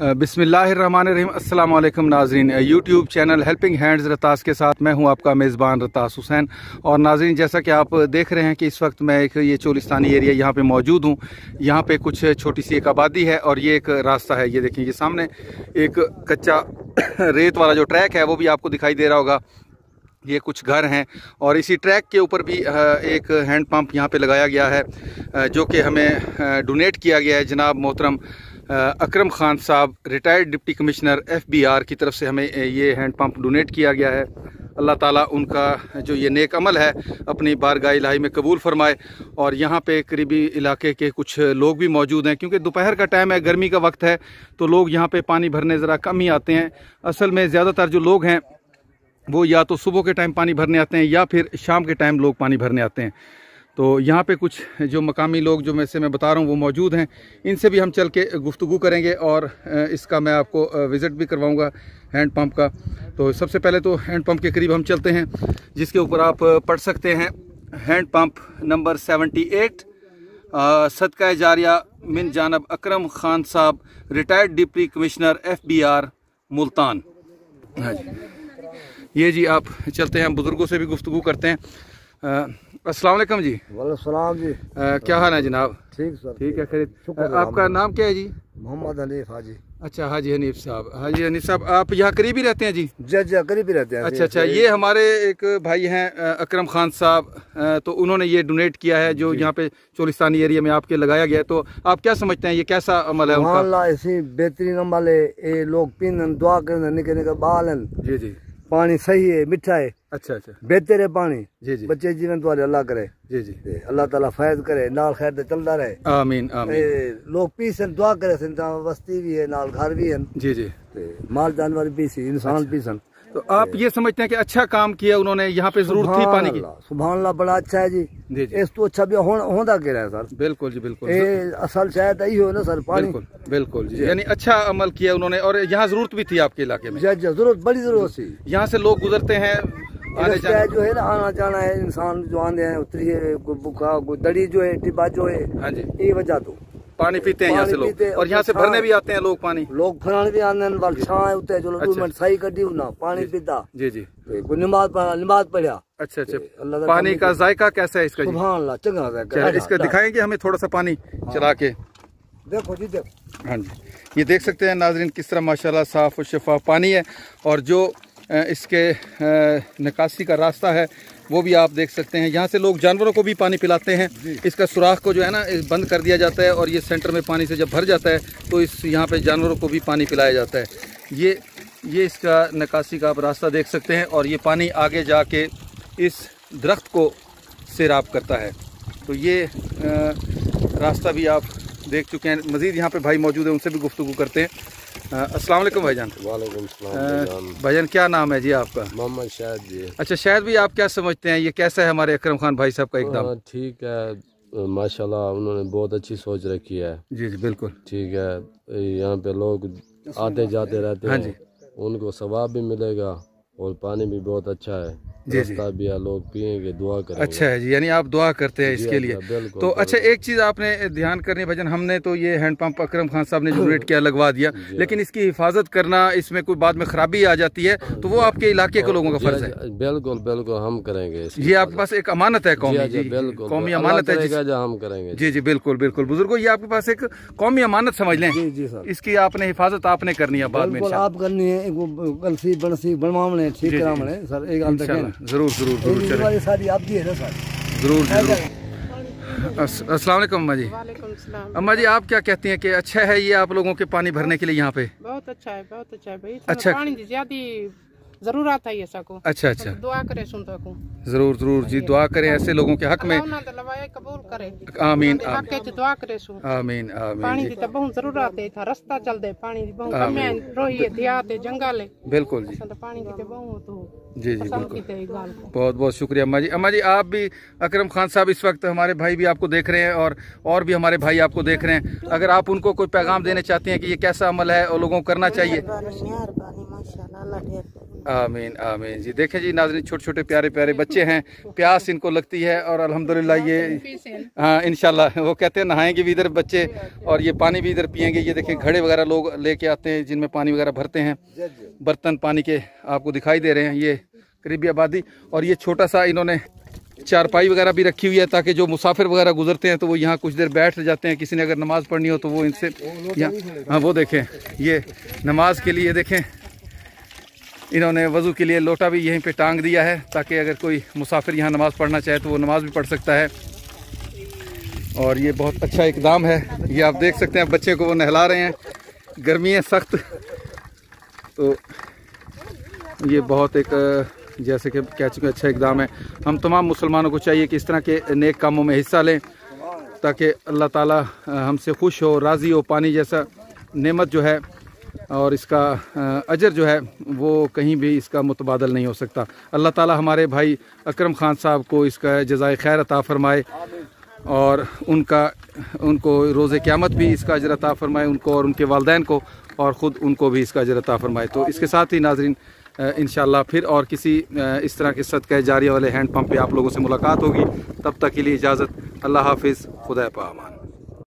बिस्मिल्लाहिर्रहमानिर्रहीम। अस्सलाम वालेकुम नाजरीन। यूट्यूब चैनल हेल्पिंग हैंड्स रतास के साथ मैं हूं आपका मेज़बान रतास हुसैन। और नाजरीन, जैसा कि आप देख रहे हैं कि इस वक्त मैं एक ये चोलिस्तानी एरिया यहाँ पे मौजूद हूँ। यहाँ पे कुछ छोटी सी एक आबादी है और ये एक रास्ता है। ये देखिए, ये सामने एक कच्चा रेत वाला जो ट्रैक है वो भी आपको दिखाई दे रहा होगा। ये कुछ घर हैं और इसी ट्रैक के ऊपर भी एक हैंड पंप यहाँ पे लगाया गया है, जो कि हमें डोनेट किया गया है जनाब मोहतरम अकरम खान साहब, रिटायर्ड डिप्टी कमिश्नर FBR की तरफ से हमें ये हैंड पंप डोनेट किया गया है। अल्लाह ताला उनका जो ये नेक अमल है अपनी बारगाह इलाही में कबूल फरमाए। और यहाँ पे करीबी इलाके के कुछ लोग भी मौजूद हैं, क्योंकि दोपहर का टाइम है, गर्मी का वक्त है, तो लोग यहाँ पे पानी भरने ज़रा कम ही आते हैं। असल में ज़्यादातर जो लोग हैं वो या तो सुबह के टाइम पानी भरने आते हैं या फिर शाम के टाइम लोग पानी भरने आते हैं। तो यहाँ पे कुछ जो मकामी लोग जो मैं बता रहा हूँ वो मौजूद हैं, इनसे भी हम चल के गुफ्तगू करेंगे और इसका मैं आपको विज़िट भी करवाऊँगा हैंड पंप का। तो सबसे पहले तो हैंड पंप के करीब हम चलते हैं, जिसके ऊपर आप पढ़ सकते हैं हैंड पंप नंबर 78, सदका जारिया मिन जानब अकरम खान साहब, retired deputy commissioner FBR Multan. हाँ जी, ये जी आप चलते हैं, हम बुज़ुर्गों से भी गुफ्तगू करते हैं। अस्सलाम वालेकुम जी। वालेकुम जी। क्या हाल है जनाब? ठीक सर। ठीक है, खैरियत। आपका नाम क्या है जी? मोहम्मद हनीफ हाजी। अच्छा, हाजी हनीफ साहब। हाजी हनीफ साहब, आप यहाँ करीब ही रहते हैं जी? जी करीब ही रहते हैं। अच्छा, ये हमारे एक भाई हैं अकरम खान साहब, तो उन्होंने ये डोनेट किया है जो यहाँ पे चोलिस्तानी एरिया में आपके लगाया गया है। तो आप क्या समझते हैं ये कैसा अमल है उनका? ऐसी बेहतरीन अमल है, ये लोग पीन दुआ करने निके निके बालन। जी जी। पानी सही है, मिठा है। अच्छा, बेहतर है पानी। जी जी। बच्चे जीवन तुम्हारे अल्लाह करे। जी जी। अल्लाह ताला फैज करे, नाल खैर ते चलता रहे। आमीन आमीन। लोग पीसन दुआ करे, बस्ती भी है, नाल घर भी है। जी जी। माल जानवर भी सी, इंसान पीसन। तो आप ये समझते हैं कि अच्छा काम किया उन्होंने? यहाँ पे जरूरत थी पानी की। सुभान अल्लाह, बड़ा अच्छा है जी। जी जी। इस तो अच्छा भी होता क्या है सर? बिल्कुल जी, बिल्कुल। असल शायद यही हो ना सर, पानी। बिल्कुल बिल्कुल जी, यानी अच्छा अमल किया उन्होंने। और यहाँ जरूरत भी थी आपके इलाके में? जरूरत, बड़ी जरूरत थी। यहाँ से लोग गुजरते हैं, आने जाने जो है ना, आना जाना है, इंसान जो आने हैं उतरी है, कोई भूखा, कोई दड़ी जो है, टिब्बा जो है। हाँ जी, ये वजह तो पानी पीते हैं यहाँ से लोग, और यहाँ से भरने भी आते हैं लोग पानी। लोग भरने भी आते हैं, छाए उते जो 2 मिनट सही कर दी ना, पानी पीता। जी जी। कोई नमाज पढ़ा। अच्छा अच्छा। पानी का जायका कैसा है इसका? सुभान अल्लाह, चंगा जायका। इसका दिखाएंगे हमें थोड़ा सा पानी चला के। देखो जी, देखो। हाँ जी, ये देख सकते हैं नाजरीन किस तरह माशाल्लाह साफ और शफाफ पानी है। और जो इसके निकासी का रास्ता है वो भी आप देख सकते हैं। यहाँ से लोग जानवरों को भी पानी पिलाते हैं। इसका सुराख को जो है ना बंद कर दिया जाता है, और ये सेंटर में पानी से जब भर जाता है तो इस यहाँ पे जानवरों को भी पानी पिलाया जाता है। ये इसका निकासी का आप रास्ता देख सकते हैं, और ये पानी आगे जाके इस दरख्त को सैराब करता है। तो ये रास्ता भी आप देख चुके हैं। मज़ीद यहाँ पे भाई मौजूद है, उनसे भी गुफ्तगू करते हैं। अस्सलाम वालेकुम भाईजान। वालेकुम सलाम भाईजान, क्या नाम है जी आपका? मोहम्मद शाहिद जी। अच्छा शाहिद भाई, आप क्या समझते हैं ये कैसा है हमारे अकरम खान भाई साहब का एकदम? ठीक है माशाल्लाह, उन्होंने बहुत अच्छी सोच रखी है। जी जी बिल्कुल ठीक है। यहाँ पे लोग आते जाते रहते हैं। हाँ जी, उनको सवाब भी मिलेगा और पानी भी बहुत अच्छा है। जी जी। भी है, लोग पिएंगे, दुआ करेंगे। अच्छा है जी, यानी आप दुआ करते हैं इसके लिए। तो अच्छा, एक चीज़ आपने ध्यान करनी भजन, हमने तो ये हैंड पंप अकरम खान साहब ने जो डोनेट किया लगवा दिया, लेकिन इसकी हिफाजत करना, इसमें कोई बाद में खराबी आ जाती है तो वो आपके इलाके के लोगों का फर्ज है। बिल्कुल बिल्कुल, हम करेंगे। ये आपके पास एक अमानत है कौमी, कौमी अमानत है जो हम करेंगे। जी जी बिल्कुल बिल्कुल। बुजुर्गो, ये आपके पास एक कौमी अमानत समझ लें। जी सर, इसकी आपने हिफाजत आपने करनी है, बाद में आप करनी है। जरूर जरूर जरूर सारी आप दी है ना सर। जरूर जरूर। अस्सलाम वालेकुम अम्मा जी। वालेकुम सलाम। अम्मा जी, आप क्या कहती हैं कि अच्छा है ये आप लोगों के पानी भरने के लिए यहाँ पे? बहुत अच्छा है, बहुत अच्छा है भाई। अच्छा, पानी की ज्यादा जरूरत है ये सबको। अच्छा अच्छा, दुआ करे सुनता को। जरूर जरूर जी, दुआ करें ऐसे लोगों के हक में। कबूल करे। आमीन दुआ करे। आमीन आमीन। पानी की तो बहुत जरूरत है, था रास्ता चल दे पानी की बहुत कमी है, रोही है, देहात है, जंगल है। बिल्कुल जी, पानी की तो बहुत। जी जी बिल्कुल। बहुत बहुत शुक्रिया अम्मा जी। अम्मा जी, आप भी अकरम खान साहब, इस वक्त हमारे भाई भी आपको देख रहे हैं और भी हमारे भाई आपको देख रहे हैं, अगर आप उनको कोई पैगाम देना चाहते हैं कि ये कैसा अमल है और लोगों को करना चाहिए? आमीन आमीन जी। देखें जी नाज़रीन, छोटे छोटे प्यारे प्यारे बच्चे हैं, प्यास इनको लगती है और अल्हम्दुलिल्लाह ये हाँ इंशाल्लाह वो कहते हैं नहाएंगे भी इधर बच्चे और ये पानी भी इधर पिएंगे। ये देखें घड़े वगैरह लोग लेके आते हैं जिनमें पानी वगैरह भरते हैं, बर्तन पानी के आपको दिखाई दे रहे हैं। ये करीबी आबादी और ये छोटा सा इन्होंने चारपाई वगैरह भी रखी हुई है ताकि जो मुसाफिर वगैरह गुजरते हैं तो वो यहाँ कुछ देर बैठ जाते हैं। किसी ने अगर नमाज़ पढ़नी हो तो वो इनसे यहाँ, हाँ वो देखें ये नमाज के लिए देखें इन्होंने वज़ू के लिए लोटा भी यहीं पे टांग दिया है ताकि अगर कोई मुसाफिर यहाँ नमाज़ पढ़ना चाहे तो वो नमाज़ भी पढ़ सकता है। और ये बहुत अच्छा इक़दाम है। ये आप देख सकते हैं बच्चे को वो नहला रहे हैं, गर्मी है सख्त, तो ये बहुत एक जैसे कि कह चुके अच्छा इक़दाम है। हम तमाम मुसलमानों को चाहिए कि इस तरह के नेक कामों में हिस्सा लें ताकि अल्लाह ताला हमसे खुश हो, राज़ी हो। पानी जैसा नेमत जो है और इसका अजर जो है वो कहीं भी इसका मुतबादल नहीं हो सकता। अल्लाह ताला हमारे भाई अकरम ख़ान साहब को इसका जज़ाए खैर अता फ़रमाए और उनको रोज़े क़यामत भी इसका अजर अता फ़रमाए, उनको और उनके वालिदैन को, और ख़ुद उनको भी इसका अजर अता फ़रमाए। तो इसके साथ ही नाज़रीन इंशाअल्लाह फिर और किसी इस तरह के सदक़े जारिया वाले हैंड पंप पे आप लोगों से मुलाकात होगी। तब तक के लिए इजाज़त, अल्लाह हाफ़िज़, खुदा पामान।